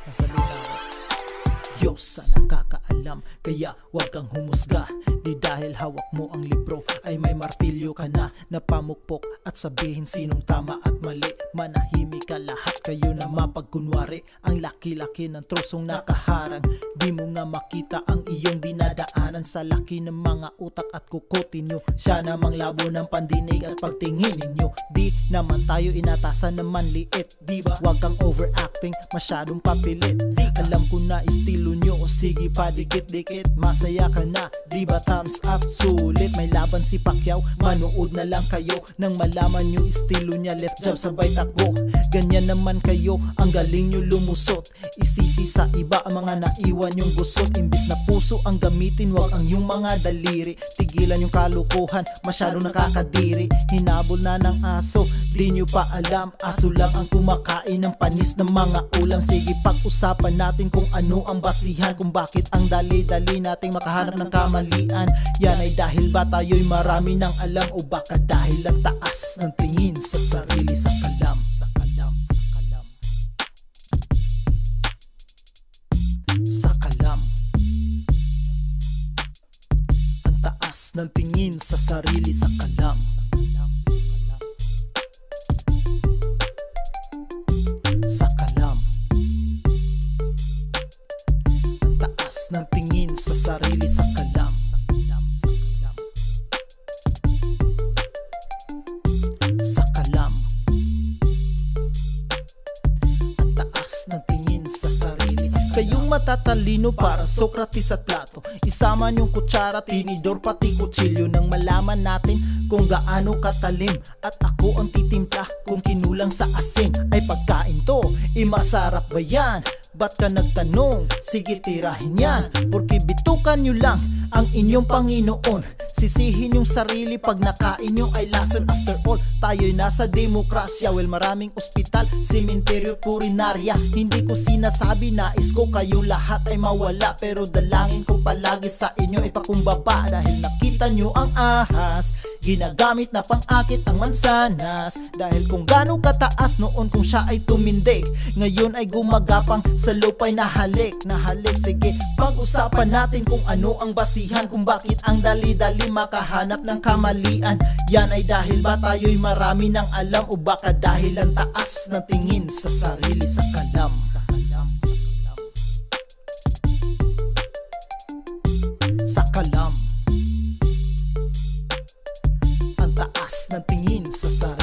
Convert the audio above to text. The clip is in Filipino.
Nasalita ko. Diyos sa nakakaalam, kaya huwag kang humusga. Di dahil hawak mo ang libro ay may martilyo ka na napamukpok at sabihin sinong tama at mali. Manahimik ka, lahat kayo na mapagkunwari. Ang laki-laki ng trosong nakaharang, di mo nga makita ang iyong dinadaanan. Sa laki ng mga utak at kukotin nyo, siya namang labo ng pandinig at pagtingin ninyo. Di naman tayo inatasan naman liit, diba? Huwag kang overacting, masyadong papilit. Di alam ko na estilo nyo, o sige pa dikit-dikit. Masaya ka na, diba? Thumbs up, sulit. May laban si Pacquiao, manood na lang kayo nang malaman nyo estilo niya. Left jab sabay takbo, ganyan naman kayo, ang galing nyo lumusot. Isisi sa iba ang mga naiwan yung gusot. Imbis na puso ang gamitin, wag ang yung mga daliri. Tigilan yung kalukuhan, masyadong nakakadiri. Hinabol na ng aso, di nyo pa alam. Aso lang ang kumakain ng panis ng mga ulam. Sige, pag-usapan natin kung ano ang basihan, kung bakit ang dali-dali nating makahanap ng kamalian. Yan ay dahil ba tayo'y marami ng alam, o baka dahil ang taas ng tingin sa sarili. Sakalam, sakalam, sakalam, sakalam. Ang taas ng tingin sa sarili. Sakalam, sakalam, ang taas ng tingin sa sarili. Sakalam, sakalam, ang taas ng tingin sa sarili. Kayong matatalino para Socrates at Plato, isama niyong kutsara, tinidor pati kutsilyo nang malaman natin kung gaano katalim. At ako ang titimpla kung kinulang sa asin. Ay pagkain to, masarap ba yan? Ba't ka nagtanong? Sige, tirahin yan, porque bitukan nyo lang ang inyong Panginoon. Sisihin yung sarili pag nakain nyo ay lason. After all, tayo'y nasa demokrasya. Well, maraming ospital, sementeryo, purinarya. Hindi ko sinasabi nais ko kayo lahat ay mawala, pero dalangin ko palagi sa inyo ipakumbaba. Dahil nakita nyo ang ahas, ginagamit na pang-akit ang mansanas. Dahil kung gaano kataas noon kung siya ay tumindig, ngayon ay gumagapang sa lupa'y nahalik. Sige, pag-usapan natin kung ano ang basihan, kung bakit ang dali-dali makahanap ng kamalian. Yan ay dahil ba tayo'y marami ng alam, o baka dahil ang taas ng tingin sa sarili. Sakalam, sakalam, sakalam, ang taas ng tingin sa sarili.